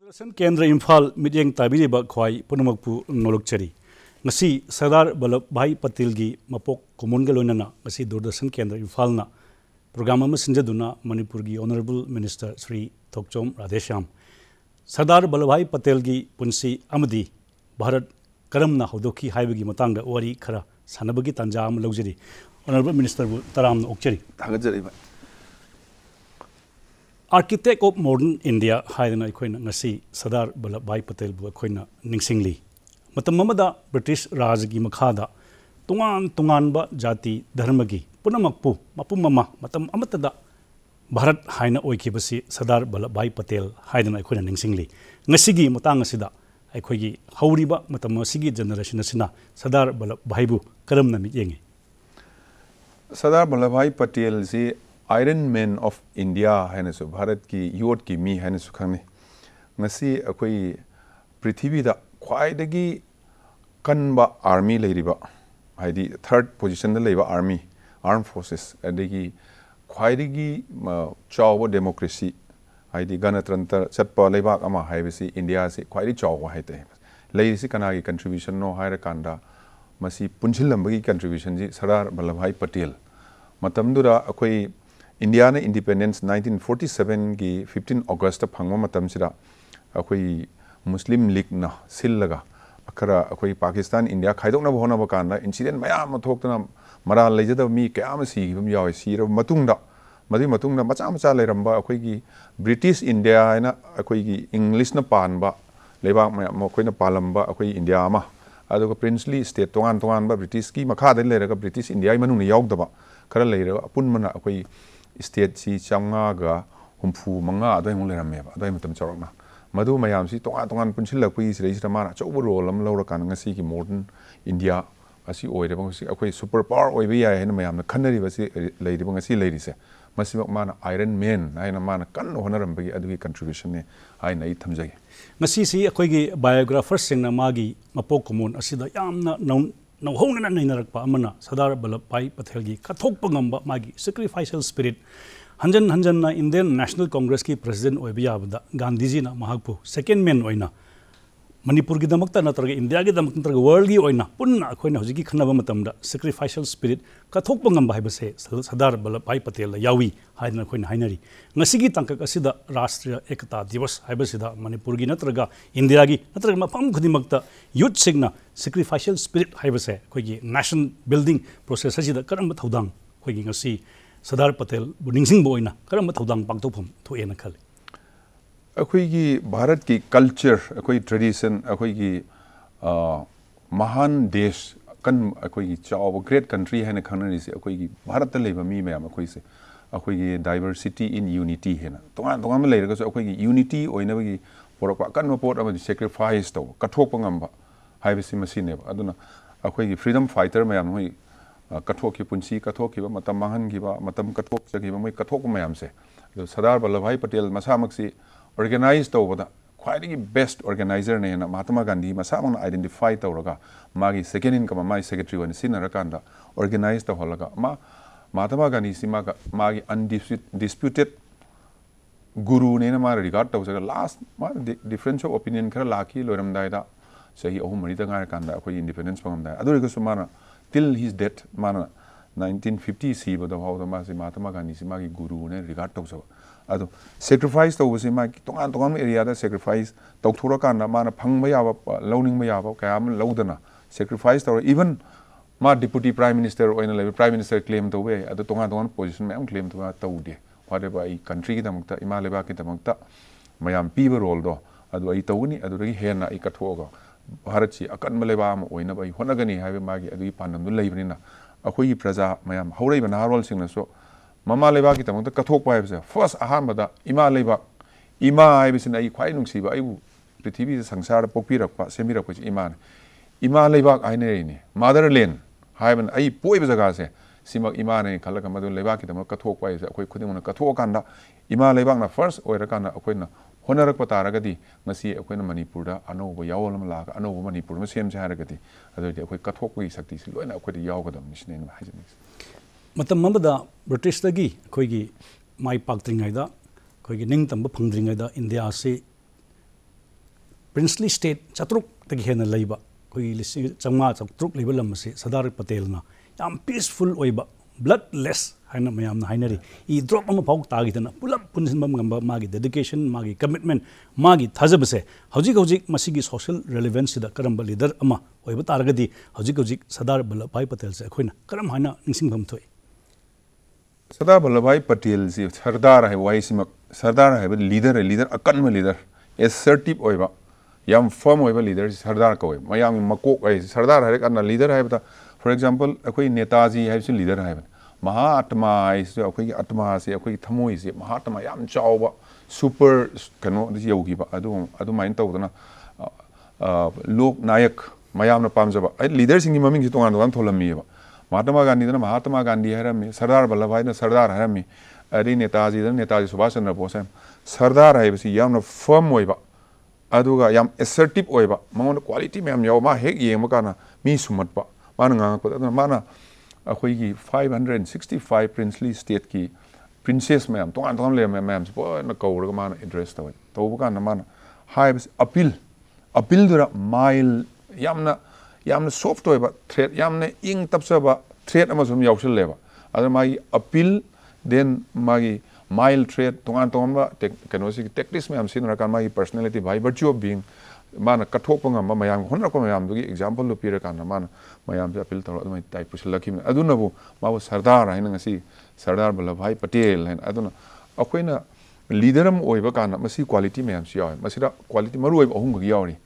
दूरदर्शन केंद्र इम्फाल मिटिंग ताबीरीबा ख्वाई पुनमकपु नोलुकचरी ngasi Sardar Vallabhbhai Patel gi mapok komunga loinana ngasi Doordarshan केंद्र इम्फालना प्रोग्राम अमा सिंजदुना मणिपुर की ऑनरेबल मिनिस्टर श्री थोकचोम राधेश्याम सरदार वल्लभभाई पटेल की पुंसी अमदी भारत करमना हौदोखी हाइबगी मतंगदा वरी खरा सानबगी तंजा अमा लौजरी ऑनरेबल मिनिस्टर बु तराम ओक्चरी थागजरी आर्किटेक्ट ऑफ मॉडर्न इंडिया हाइदना अखोइना ngasi सरदार वल्लभभाई पटेल बु अखोइना निंगसिंगली मतम अमदा ब्रिटिश राज की मखादा तुंगान तुंगानबा जाति धर्म की पुनमकपु मपुम ममा मतम अमतदा भारत हाइना ओइखिबसी सरदार वल्लभभाई पटेल हाइदना अखोइना निंगसिंगली ngasiगी मतंग असिदा अखोइगी हौरिबा मतम असिगी जनरेशन असिना सरदार वल्लभभाई बु करमना मियेंगे Sardar Vallabhbhai Patel ji iron man of India है भारत की यूथ की मी है खी पृथ्वी ख्वाई कन्ब आर्मी है third position army arm forces ख्वाई चाव डेमोक्रेसी है गणतंत्र चप लेबाक इंडिया से ख्वाई चाव है कना की कंट्रीब्यूशन नो है पुनसिलंबगी कंट्रीब्यूशन जी सरदार वल्लभभाई पटेल मतमदुरा अखोई इंडिया ने इंडिपेंडेंस 1947 की 15 अगस्त फंगो मतमसिदा अखोई मुस्लिम लीग ना सिलगा खरा अखोई पाकिस्तान इंडिया खाइदोकना होना कान इंसिडेंट मयाम थोक्तना मरा लेजद मी कयाम सीगिबम यावे सीरब मतुंगदा मचा मचा लेरंबा अखोई ब्रिटिश इंडिया है अखोई इंग्लिश न पानबा लेबाक मयाम अखोइना पालंबा अखोई इंडिया अमा अदुगा प्रिंसली स्टेट तोगान तोगान ब्रिटिश की मखाद लेरगा ब्रिटिश इंडिया मनुंग यावदबा खरा लेरगा अपुनमना अखोई स्टेट सी चंगागा हुंफु मंगा अदोइमु लेरमेबा अदोइ मतम चौरकना मधु मयाम सी तोगान तोगान पुनसिलकपी सिरैसिदा माना चौब रोल अम लौरकान ngasi की मॉडर्न इंडिया असी ओइरेबा ngasi अखोई सुपर पावर ओइबा याय हेन मयाम खन्नरिबा सि लेरिबा ngasi लेरिसे मसिबक माना आयरन मैन हाइना माना कन होनरंबगी अदुगी कंट्रीब्यूशन ने हाइना इ थमजगे ngasi si अखोइगी बायोग्राफर सिंगना मागी मपोक कोमोन असिदा यामना नौहौना नैनरकपा अमना सरदार वल्लभभाई पटेल की कथोकपा ngamba मागी सैक्रिफाइसल स्पिरिट हंजन हंजन इंडियन नेशनल कांग्रेस की प्रेसिडेंट ओइबियाबदा गांधी जी ना महाकपु सेकेंड मैन ओइना मणिपुर की दमकता नत्रगा इंडिया की दमक नत्रगा वर्ल्ड की ओइना पुन्ना अखोइना हजिकी खनबा मतमदा सैक्रिफाइसल स्पिरिट कथोकपा ngamba हाइबसे सरदार वल्लभभाई पटेल यावी हाइना अखोइना हाइनरी ngasiगी तंकक असिदा राष्ट्रीय एकता दिवस हाइबसिदा मणिपुर की नत्रगा इंडिया की नत्रगा मफम खुदिमकता यूथ सिग्ना सैक्रिफाइसल स्पिरिट हाइबसे अखोइगी नेशनल बिल्डिंग प्रोसेस असिदा करम थौदांग अखोइगी ngasi सरदार पटेल बुनिंगसिंग बोइना करम थौदांग पांगथोफम थोएना खले अखोइगी भारत की कल्चर अखोई ट्रेडिशन अखोइगी महान देश कन अखोइगी चाव ग्रेट कंट्री है खनरी से अखोइगी भारत लेबा मी मैम अखोइ से अखोइगी डाइवर्सिटी इन यूनिटी है तोगान तोगान में लेरगसो अखोइगी यूनिटी ओइनबगी पोरकपा कन पोट अमदि सैक्रिफाइस तो कथोकपा ngamba हाइबसि मसिनेबा अदुना अखोइगी फ्रीडम फाइटर मैम होई कथोकी पुंसी कथोकीबा मतम माहनगीबा मतम कथोक जगीबा मै कथोक मैम से सरदार वल्लभभाई पटेल मसामक्सी ऑर्गेनाइज तौबदा ख्वाई बेस्ट ऑर्गेनाइजर ने महात्मा गांधी मसामन आइडेंटिफाई तौरगा मागी second in command secretary one सिनरकांदा ऑर्गेनाइज तौहलगा महात्मा गांधी से मागी अनडिस्प्यूटेड गुरु ने मा रिगार्ड तौजगा लास्ट मा डिफरेंस ऑफ ओपिनियन खरा लाखी लोरमदायदा सही अहम मरी तंगार कांदा अखोई इंडिपेंडेंस पंगमदा अदुरिगसु माना टिल हिज डेथ माना 1950 सीबदा हाउदा मासे महात्मा गांधी से मागी गुरु ने रिगार्ड तौजगा अदो सैक्रिफाइस तौबसे मा तोगान तोगान एरिया दा सैक्रिफाइस तौथोरकांदा माना फंगबा याबा लौनिंगबा याबा कयाम लौदना सैक्रिफाइस तौर इवन मा डिप्यूटी प्राइम मिनिस्टर ओइना लेबे प्राइम मिनिस्टर क्लेम तौबे अदो तोगान तोगान पोजीशन मैम क्लेम तौबा तौदे व्हाटएवर आई कंट्री की दमकता इमा लेबा की दमकता मयाम पीबा रोल दो अदो आई तौगनी अदुरगी हेना आई कथोगा भारत सी अकन लेबा अम ओइना बई होनगनी हाबे मागी अदुगी पानमदु लेबनिना अखोई प्रजा मयाम हौरैबा नारोल सिंगनसो ममा लेबा की तमक कथोक है फर्स्ट अहमद इमा लेबा इमा है ख्वाई नुसीब पृथ्वी संसार पोपीरप सेमीरप इमा लेबा है मदर लैंड है पोब जगह से सिमक इमा ने खल लेबा की कथोक है अखोई खुद कथोकान इमा लेबा फर्स्ट होरकान अखोना होनरक तारगदी अखोना मणिपुर अनौब यावल लाग अनौब मणिपुर में सेमसे है अखोई कथोक शक्ति से लोन अखोद यावगदम मतम अमदा ब्रिटिश दगी अखोइगी माई पाक्त्रिङैदा अखोइगी निंगतंब फंग्द्रिङैदा इंडिया से princely state chatruk tagi hena leiba koi lising changma chatruk leiba lam se Sardar Patel na yam peaceful oiba bloodless haina mayam na hainari I drop ama pauk tagi dana pulap punsin bam ngamba magi dedication magi commitment magi thajabse hojik masigi social relevance da karamba leader ama oiba targadi hojik Sardar Vallabhbhai Patel se khoina karam haina ningsing bam thoi Sardar Vallabhbhai Patel si Sardar hai wai simak Sardar hai leader akan ma leader assertive oiba yam firm oiba leader Sardar ko mayam makok ai Sardar hai kan leader hai bata for example akoi Netaji hai si leader hai Mahatma is akoi atma se akoi thamoi se Mahatma yam chawba super kano yogi ba adu main tawdana lok nayak mayam na pamjaba ai leader sing maming si tongan tholami ba Mahatma Gandhi na Mahatma Gandhi harami Sardar Vallabhbhai na Sardar harami ari Netaji na Netaji Subhash Chandra Bose Sardar hai si yam na firm oiba aduga yam assertive oiba mangon quality mayam yaw ma hek yema kana mi sumat ba mana nga ko aduna mana akoi gi 565 princely state ki princess mayam tongan le mayam po na ko ro mana address taw to bu kana mana hai appeal dura mile yamna soft oiba threat yamna ing tapsa ba threat ama sum yawsel leba aduna mai appeal then magi mild trait tongan ba kanosi tactics mayam sin rakan mai personality by virtue of being mana kathok pangam mayam honra ko mayam dugi example lu pira kan mana mayam se appeal tawra mai type pusilaki aduna bu ma Sardar haina ngasi Sardar Vallabhbhai Patel hain aduna akoina leader am oiba kan masi quality mayam si yaw masira quality maru oiba ahum gi yawri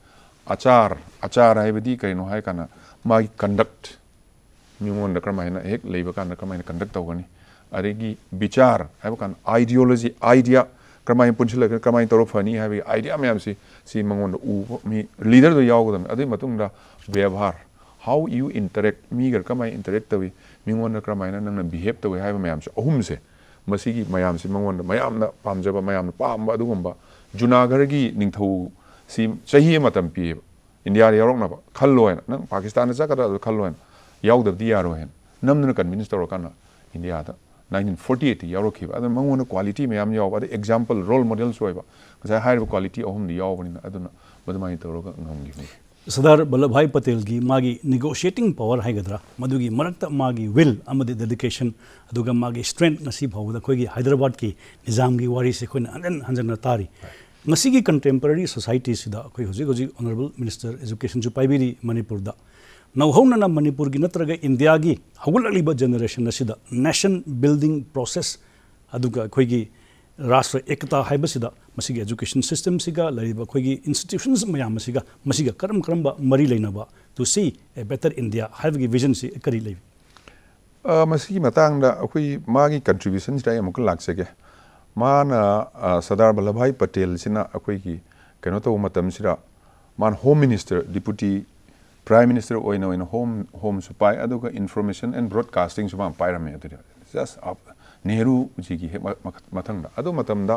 achar hai bedi kaino hai kana mai conduct mingon da kramaina hek leiba kan kramaina conduct tawgani aregi bichar hai kan ideology idea kramai punchila kramai toro phani hai idea mayam si mangon u mi leader do yawgodam adu matung da vyavhar how you interact mi gar kramai interact tawi mingon kramai na nang behave tawi hai mayam se ahum se masigi mayam si mangon mayam na pamjaba mayam na pam adu gomba Junagadh gi ningthau si chahi matam pi India yarok na khalloen nang Pakistan sa kada khalloen yawdab di yaro hen namna convince toro kana India da 1948 yaroki ba adun mangona quality mayam yaw ba example role model soiba sai high quality ahum di yaw bani aduna badmai toroga ngamgi Sardar Vallabhbhai Patel gi magi negotiating power haigadra madugi marakta magi will amadi dedication aduga magi strength nasi bhawda khoigi Hyderabad ki nizam gi wari se khoina hanjan tari ngasi gi contemporary society sida khoi hoji honorable minister education ju paibiri Manipur da nauhona Manipur gi natraga India gi hagulaliba generation asida nation building process aduga khoigi Rashtra Ekta haibasida masigi education system siga lariba khoigi institutions mayam masiga karamba mari leinaba to see a better India haibagi vision si kari lei masigi matang da khoi magi contributions dai amuk laksege mana Sardar Vallabhbhai Patel sina khoi gi kano to matam sira man home minister deputy prime minister oina home supply aduga information and broadcasting suma pairame adu just Nehru ji gi mathang da adu matam da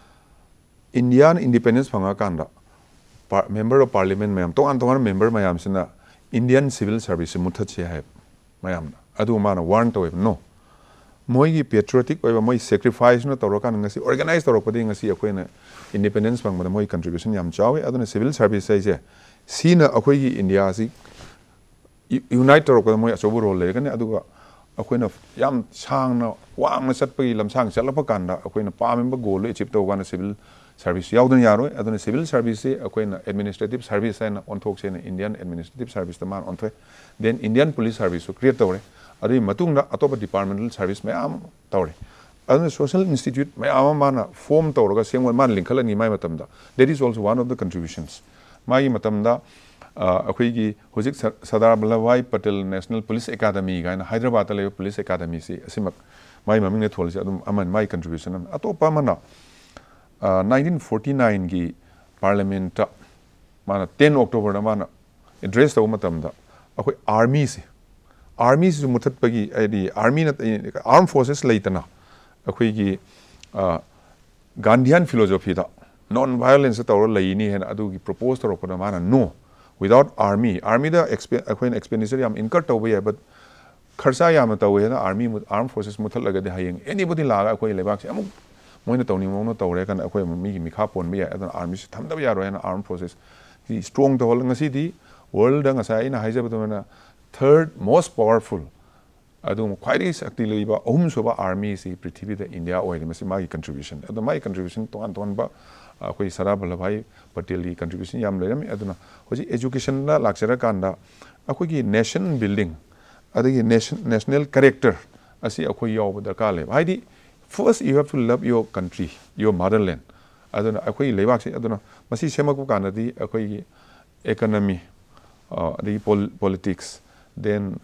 Indian independence phanga kan da member of parliament mayam tongan member mayam sina Indian civil service muthache hai mayam adu mana warn to no moi gi patriotic oiba moi sacrifice no torokan ngasi organize torokpadi ngasi akoina independence phanga moi contribution yam chawe aduna civil service sai je sina akoi gi India si unite torokpadi moi achobu role le kan aduga akoina yam changna wangna chatpagi lamsang chalapa kanda akoina pamemba goal achieve tawgana civil service yaudun yaroi aduna civil service akoina administrative service and on thok se Indian administrative service the man on thoi then Indian police service so create tawre adi matungna atopa departmental service mayam tawre aduna social institute mayam mana form tawraga sengwan man linkhalani mai matamda that is also one of the contributions mai matamda akoigi hojik Sardar Vallabhbhai Patel National Police Academy gaina Hyderabad ta leyo police academy si asimak mai maming ne tholse adum aman mai contribution an atopa mana 1949 gi parliament ta mana 10 October na mana address taw matamda akoi army si muthat pagi adi army na armed forces leitana akoi gi Gandhian philosophy da non violence tawra leini hen adu gi propose tawra ko mana no without army da akoin expenditure yam incur tawbe but kharsa yam tawwe na army armed forces muthal lagade hayeng anybody laga akoi lebak se amuk moina tawni mo no tawre kan akoi mi mikha pon bi adan army se thamda ya ro na armed forces strong to hol ngasi di world da ngasa ina haija ba na third most powerful adu khwairi sakti leiba ahum soba army si prithvi da India oil masi magi contribution adu mai contribution ton ba akoi Sardar Vallabhbhai Patel gi contribution yam leram aduna hoji education la lakchara kanda akoi gi nation building adagi national character asi akoi yaw da ka le haidi first you have to love your country your motherland aduna akoi leibak si aduna masi semak ku kana di akoi gi economy the politics then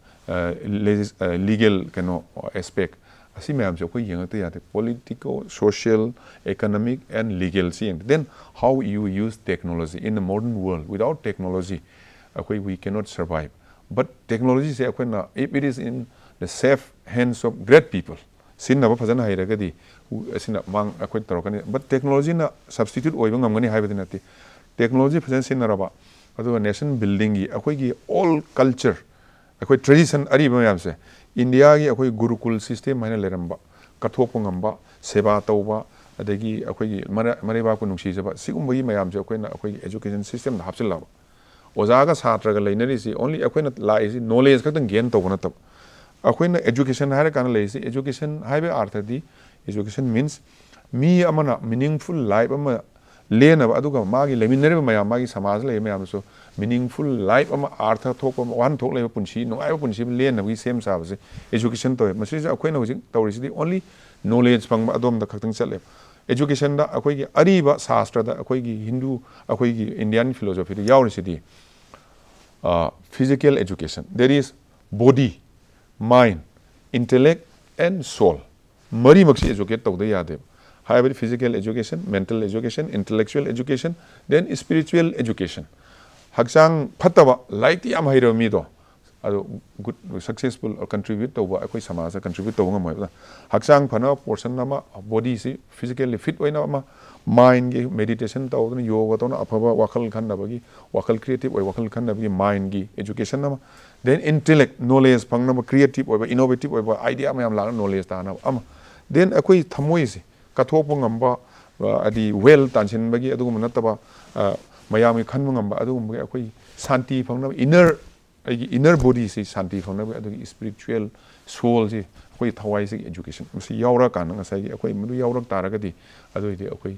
legal kano aspect asi mayam se koi yang te yate political social economic and legal see then how you use technology in the modern world without technology we cannot survive but technology se na if it is in the safe hands of great people sin na ba phajana haira gadi asina mang akoi tarokani but technology na substitute oiba ngamgani haibadi nati technology phajana sin na raba adu nation building gi akoi gi all culture akoi tradition ari ba yam se India gi akoi gurukul system haina leramba kathok ngamba seba tauba adagi akoi gi mare ba ku nungsi jaba sigum gi mayam je akoi na akoi education system da hapsil laba oja ga satra ga leinari si only akoi na la is knowledge ka tang gain to na tab akoi na education haira kana le si education haibe artha di education means me amana meaningful life ama lena aduga magi leminare mayam magi samaj le mayam so meaningful life ama artha thok one thok le punchi no ai punchi lena gi same sa se education to masi akoi na hojing tawri si only knowledge pang adom da khaktang chale education da akoi gi ariba shastra da akoi gi hindu akoi gi Indian philosophy da yawri si di physical education there is body mind intellect and soul mari maksi educate to da yade higher physical education mental education intellectual education then spiritual education haksang phataba light yam hairo mi do ado good successful or contribute to akoi samaj contribute to ngam mai haksang phana portion nama body si physically fit oina ma mind gi meditation to yoga to na aphaba wakal khan na bagi wakal creative oi wakal khan na bagi mind gi education nama then intellect knowledge phang na creative oi innovative oi idea mayam la knowledge ta na ama then akoi thamoi si kathok ngamba adi well tansin bagi adu na taba mayam khan ngamba adu bagi akoi santi phang na inner body si santi phang na adu spiritual soul si akoi thawai si education si yaura kan nga sai akoi madu yaura tara gadi adu ide akoi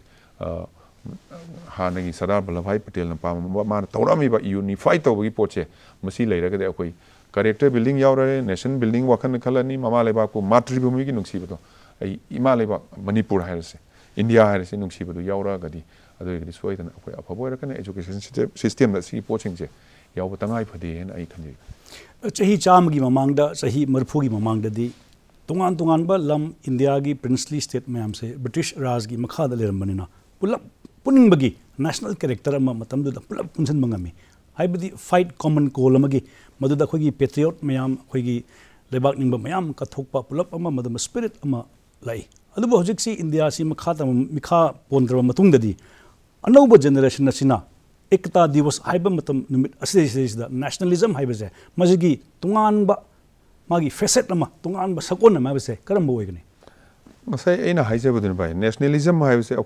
hanagi Sardar Vallabhbhai Patel na pa ma tawrami ba unify to bagi poche masi leira gadi akoi character building yaura nation building wakhan khalani mama leba ko matrimony gi nungsi bato ai ima leba Manipur hairse India hairse nungsi badu yaura gadi adu gadi soitan akoi aphaboi rakana education system da si poching je yaw tangai phade hen ai khanji chahi cham gi mamang da chahi marphu gi mamang da di tungan ba lam India gi princely state mayam se British Raj gi makha da leram banina pulap puning bagi national character ama matam du da pulap punsan bangami haibadi fight common goal amagi madu da khogi patriot mayam khogi lebak ningba mayam ka thokpa pulap ama madam spirit ama lai adubo hojik si India si makha ta mikha pondra matung da di anauba generation asina ekta divas haiba matam numit asisi da nationalism haiba je majigi tungan ba magi facet ama tungan ba sakon ma base karam bo igni masai aina haije budun bai nationalism haiba se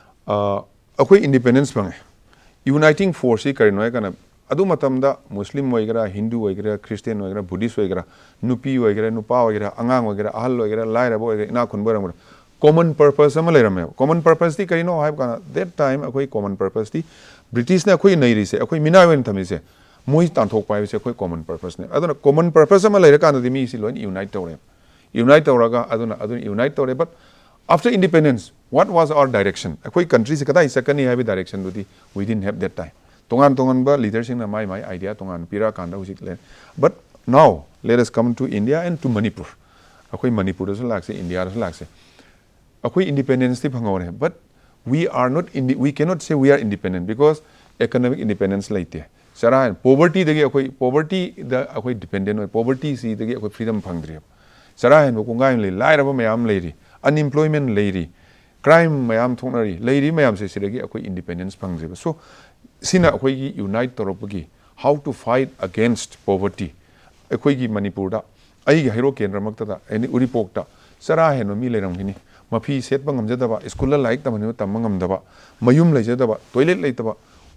akoi independence bang uniting force kari noi kana adu matam da muslim oigara hindu oigara christian oigara buddhist oigara nupi oigara nupa oigara angang oigara ahal oigara laira bo oigara ina khunbar common purpose ama leram common purpose ti kari no haib kana that time akoi common purpose ti British na akoi nei ri se akoi mina wen thami se moi tan thok pai se akoi common purpose ne aduna common purpose ama leira kana di mi si loin unite tawraga aduna unite tawre but after independence what was our direction akoi country se kada isakani habi direction do di we didn't have that time tongan ba leadership na mai idea tongan pira kanda hujik le but now let us come to India and to Manipur akoi Manipur so lakse India so lakse akoi independence ti phangore but we cannot say we are independent because economic independence laite sara poverty dagi akoi dependent poverty si dagi akoi freedom phangdri sara hen ko ngai le lai raba mayam leiri unemployment leiri crime mayam thonari leiri mayam se siragi akoi independence phangdri so sina akoi gi unite toropagi how to fight against poverty akoi gi Manipur da ai gi hero kendra makta da any uripok da sara hen mi leram hini mafi set bangam jadaba school la like tamani tamangam daba mayum lai jadaba toilet lai taba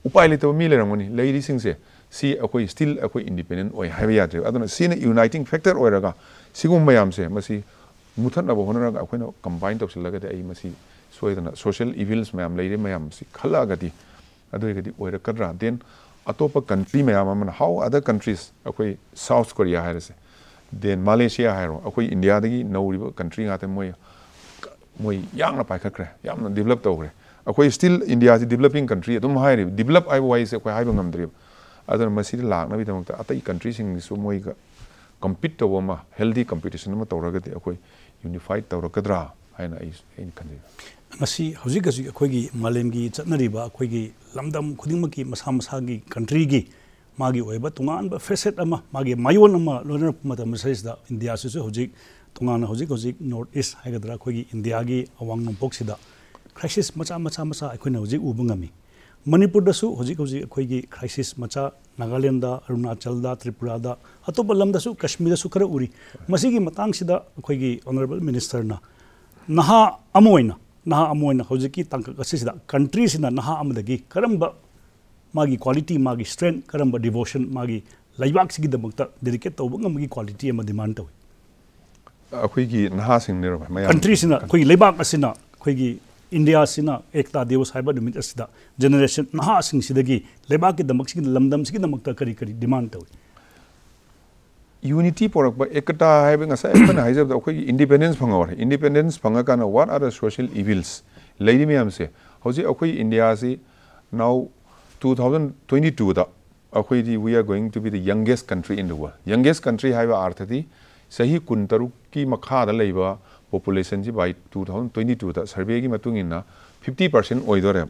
upai leitaba mi leramgani leiri singse si akoi still akoi independent oi haiba yadre aduna sina uniting factor oiraga sigum mayam se masi muthatna bo honaraga akoina combine tawsilaga de ai masi soidana social evils mayam leire mayam si khala gadi aduigadi oira kadra then atopa country mayam amana how other countries akoi South Korea hairase then Malaysia hairo akoi India dagi nauriba country ngate moi yangna paikakre yamna develop tawre akoi still India is developing country adum hairi develop ai wise akoi haiba ngamdri adana masidi lakna bi damta atai countries sing so moi ga compete to ma healthy competition ma tawragati akoi unified tawrakadra haina ai khandi ngasi hojik hojik akoigi malemgi chatnariba akoigi lamdam khudingmaki masa masagi country gi magi oiba tungan ba facet ama magi mayon ama lona matam da India su hojik tungan hojik north east haigadra akoigi India gi awang nompok sida crisis macha akoina hojik ubungami Manipur da su hojik akoigi crisis macha Nagaland da Arunachal da Tripura da atopa lamda su Kashmir su khara uri masigi matang sida akoigi honorable minister na naha amoina hojiki tangka asisida country sina naha amadagi karamba magi quality magi strength karamba devotion magi laibak sigi damakta dedicate tawba ngamagi quality ama demand tawi akoigi naha sing nero mayam country sina khoi laibak asina khoigi India sina ekta devas haiba dumit asida generation naha sing sidagi laibak ki damak sigi lamdam sigi damakta kari demand tawi unity porak ba ekata haiba ngasa ekana haijab da akoigi independence phanga kana what are the social evils leiri mayam se hoji akoi India si now 2022 da akoi we are going to be the youngest country in the world youngest country haiba arthati sahi kuntaru ki makha da leiba population ji by 2022 da survey gi matung inna 50% oidore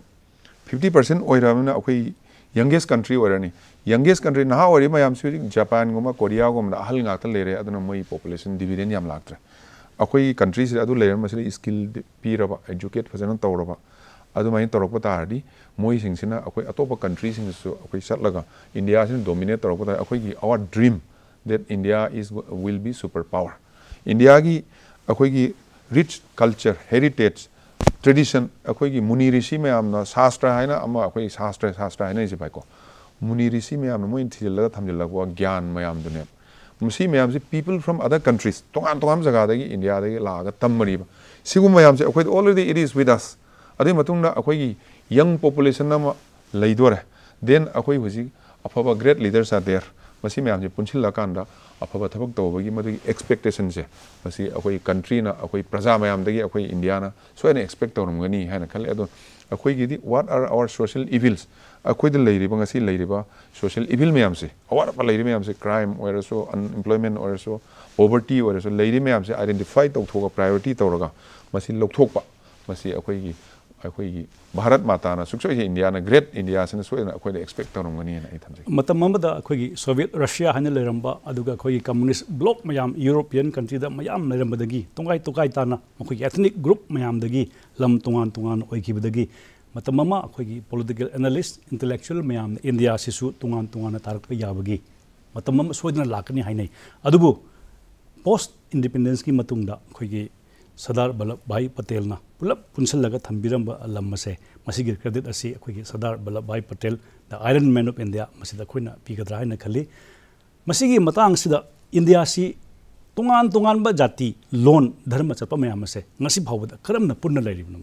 50% oiramna akoi youngest country oirani youngest country naha ori mayam su Japan goma Korea goma ahal ngakta lere aduna moi population dividend yam laktra akoi countries adu leer masri skill piraba educate fazana tawraba adu mai torok patardi moi singsina akoi atopa countries sing su akoi satlaga India sin dominate torok pata akoi gi our dream that India will be superpower India gi akoi gi rich culture heritage tradition akoi gi muni rishi me amna shastra haina ama akoi shastra haina ise baiko muni rishi me amna moi thila thamjala ko gyan mayam dune musi me amse people from other countries tongan jaga da gi India da gi laga tammari ba sigum mayam se akoi already it is with us adi matung na akoi gi young population na leidore then akoi huji afaba great leaders are there masi me amse punchil kanda afaba thabak tawbagi madu expectation se masi akoi country na akoi praja mayam dagi akoi India na so any expect tawrumgani haina khale ado akoi gi what are our social evils akoi de leiriba ngasi leiriba social evil mayam se awar pa leiri mayam se crime or so unemployment or so poverty or so leiri mayam se identify tawthoga priority tawraga masi lokthokpa masi akoi gi Bharat Mata na suksoi India na great India sina so na akoi expect tawrumgani na ithamje matam amada akoi Soviet Russia hana leramba aduga akoi communist bloc mayam European country da mayam leramba dagi tokai tana akoi ethnic group mayam dagi lam tungan oikibadagi matam ama akoi political analyst intellectual mayam India sisu tungan tarak yabagi matam ama soidna lakani hainai adubu post independence ki matungda akoi Sardar Vallabhbhai Patel na pulap punsallaga thambiramba lamase masigi credit asi akoi Sardar Vallabhbhai Patel the Iron Man of India masida khoina pigadra haina khali masigi matang sida India si tungan ba jati lon dharma chapa mayam ase ngasi phawda karamna punna lairibna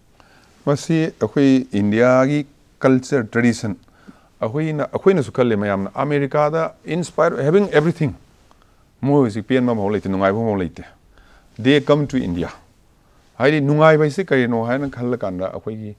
masi akoi India gi culture tradition akoi na sukalle mayam America da inspire having everything mo si pian ma bholite nungai bholite they come to India haidi nungai bai se kare no haina khalla kanda akoi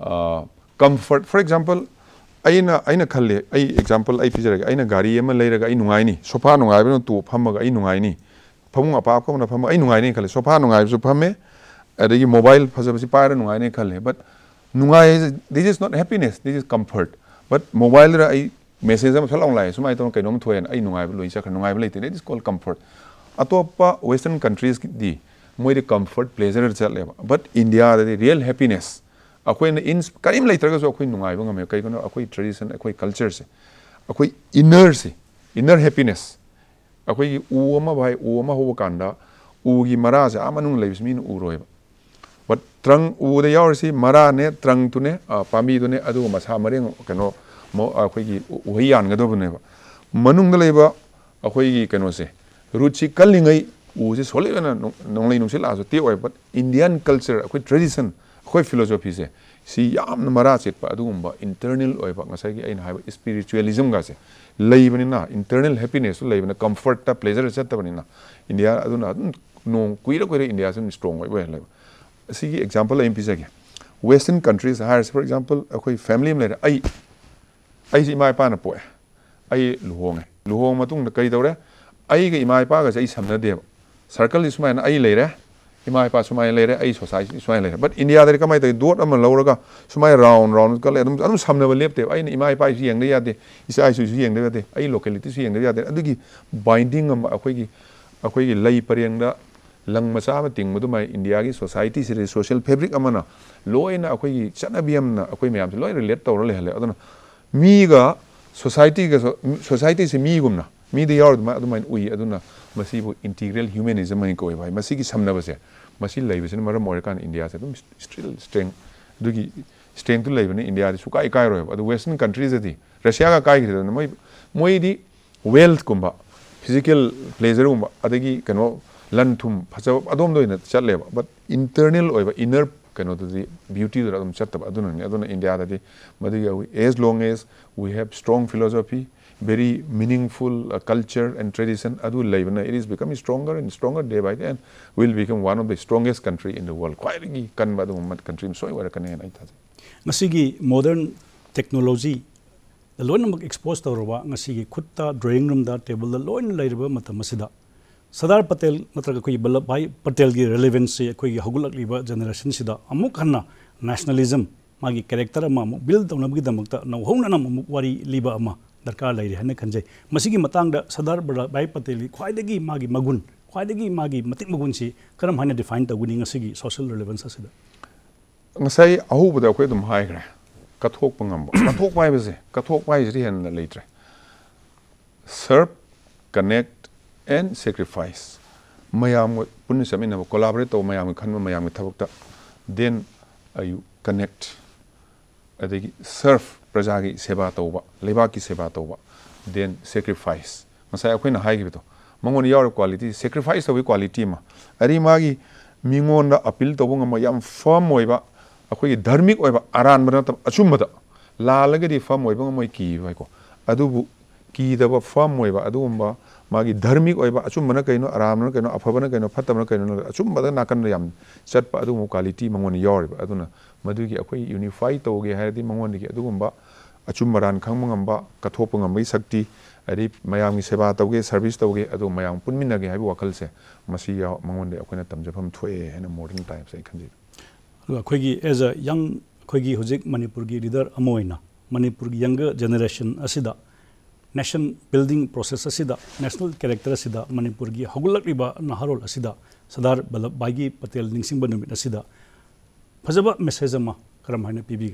comfort for example aina khalle ai example ai pijara aina gari ema leiraga ai nungai ni sofa nungai beno tu phamaga ai nungai ni phamung apa ko na pham ai nungai ni khalle sofa nungai su phame adagi mobile phasabasi paira nungai ni khalle but nungai this is not happiness this is comfort but mobile ra ai message am thalong lai sumai ton kainom thoen ai nungai loi cha nungai leite it is called comfort atopa western countries di moi the comfort pleasure chale but India the real happiness akoi na in karim laitra so akoi nungai ba ngame kai kono akoi tradition akoi culture se akoi inner happiness akoi u ama bai u ama ho kanda u gi mara se amanung leis min u roi but trunk u the yaursi mara ne trunk to ne pami to ne adu masa maring kano mo akhoi uhiyan gado ne ba manung da leba akhoi kano se ruchi kalingai u se sole na nonglai nungsil aso ti oi but Indian culture akhoi tradition akhoi philosophy se si yam na mara chit pa adu ba internal oi ba ngasai gi ain haiba spiritualism ga se leibani na internal happiness leibana comfort ta pleasure chat ta bani na India adu na no kuira India is strong oi ba see example MP sage western countries hires for example akhoi family me ai si mai pa na po ai luhong matung na kai dore ai ga imai pa ga sai samna de circle is mai na ai leire imai pa sumai leire ai society sumai leire but India there kamai tai dot am lauraga sumai round ka le adum samna ba lepte ai ni imai pa si yeng de yade isa ai su yeng de yade ai locality su yeng de yade adugi binding am akhoi gi lei pareng da lang masa ma ting mudu mai India gi society se social fabric amana loina akhoi gi chana biam na akhoi mayam loi relate tawra le hale aduna mi ga society se mi gumna mi de yaur ma aduma ui aduna masi bu integral humanism mai ko bai masi gi samna ba se masi lei be se mara American India se dum still strength dugi strength to lei ne India ri sukai kai ro adu western countries ati Russia ga kai gi moi di wealth kumba physical pleasure kumba adagi kano lan thum phaja adom do ina chatle but internal oi inner kano the beauty that adom chat aduna India that as long as we have strong philosophy very meaningful culture and tradition adu leibna it is becoming stronger and stronger day by day and will become one of the strongest country in the world quite kan ba dum country so wara kan ai ta ngasigi modern technology the loin expose tawra ngasigi khutta drawing room da table the loin leirba matam asida Sardar Patel natraga koi Vallabhbhai Patel gi relevance koi hagulakliba generation sida amuk hanna nationalism magi character ama build tawna gi damakta no hona nam amuk wari liba ama darkar lairi hanna khanjai masigi matangda Sardar Vallabhbhai Patel gi khwaidagi magi magun khwaidagi magi matik magun si karam hana define tawuni ngasigi social relevance asida ngasai ahubada koi dum hai gra kathok pangam kathok bai bese kathok bai ri han leitre serve connect and sacrifice mayam pun samina collaborate to mayam khan mayam thabakta then you connect adagi serve praja gi seba tawba leba ki seba tawba then sacrifice masai akoina hai gi to mangon yaw quality sacrifice to quality ma ari magi mingon da appeal to ngam yam firm oiba akoi dharmic oiba aran bana achum da la lagadi firm oiba ngam ki bai ko adubu ki da firm oiba adumba magi dharmic oiba achum bana kaino aram na kaino afabana kaino phatabana kaino achum bada nakan yam chat pa adu quality mangon yaw aduna madugi akoi unify toge haidi mangon gi adugumba achum maran khang mangamba kathop ngamai sakti ari mayam gi seba toge service toge adu mayam punmina ge haibu wakal se masi ya mangon de akoina tamjafam thoe hena modern times ai khanji akoi gi as a young akoi gi hojik Manipur gi leader amoina Manipur gi younger generation asida nation building process asida national character asida Manipur gi hagulakliba naharol asida Sardar Vallabhbhai gi Patel ningsing banumit asida fajaba message ama karam haina pibi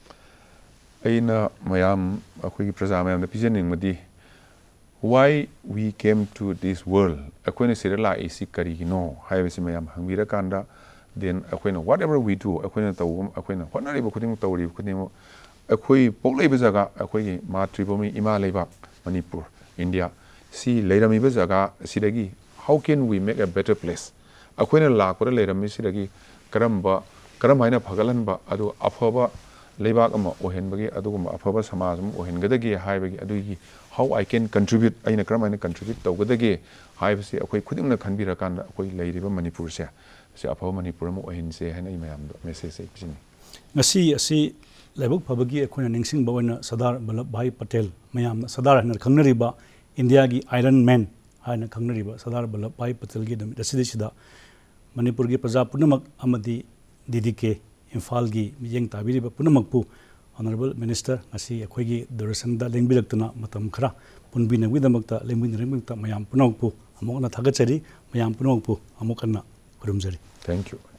aina mayam akoi gi praja mayam da pijening madi why we came to this world akoina sirala isi kari gi no haibesi mayam hangwira kanda then akoina whatever we do akoina taw akoina honari ba khuding tawri khuding akoi poklei ba jaga akoi gi matribhumi ima leiba Manipur India si leirami ba jaga sidagi how can we make a better place akoina lakora leirami sidagi karam haina phagalan ba adu afaba leibak ama ohenbagi aduguma afaba samaj am ohengedagi haibagi adugi how I can contribute aina karam haina contribute tawgadagi haibasi akoi khudingna khanbira kanda akoi leiriba Manipur se afaba Manipur am ohense haina imayam do message se pini ngasi asi Laibuk Pabagi akoina ningsing bawana Sardar Vallabhbhai Patel mayam Sardar hana khangnariba India gi Iron Man hana khangnariba Sardar Vallabhbhai Patel gi dam sida Manipur gi praja punamak amadi DDK Imphal gi miyeng tabiriba punamakpu Honorable Minister ngasi akoi gi durasang da lengbilaktuna matam khara punbina widamakta lengbirakta mayam punakpu amokna thagachari mayam punakpu amokana kurumjari thank you